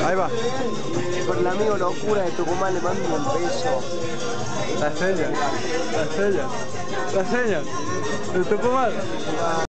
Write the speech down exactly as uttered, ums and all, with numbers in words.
Ahí va. Por el amigo locura de Tucumán le mando un beso. La seña, la seña, la seña de Tucumán.